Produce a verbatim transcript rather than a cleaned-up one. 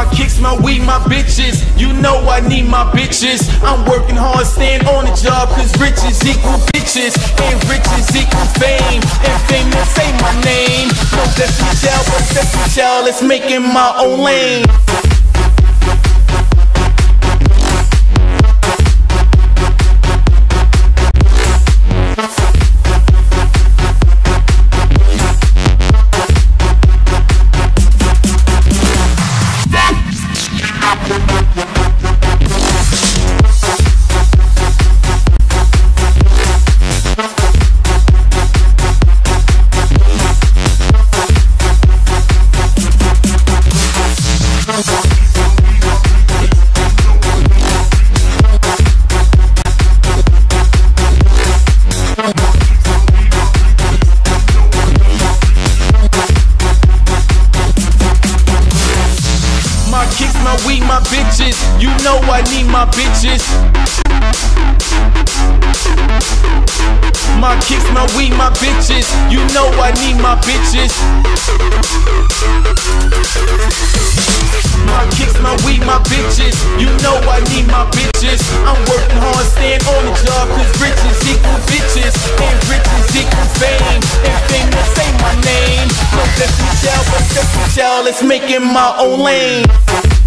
My kicks, my weed, my bitches. You know I need my bitches. I'm working hard, staying on the job, cause riches equal bitches, and riches equal fame, and fame will say my name. No Destiny Child, but Destiny Child is making my own lane. My weed, my bitches, you know I need my bitches. My kicks, my weed, my bitches, you know I need my bitches. My kicks, my weed, my bitches, you know I need my bitches. I'm working hard, staying on the job, cause riches equal bitches, and riches equal fame, and fame will say my name. No Destiny Child, but Destiny Child is making my own lane.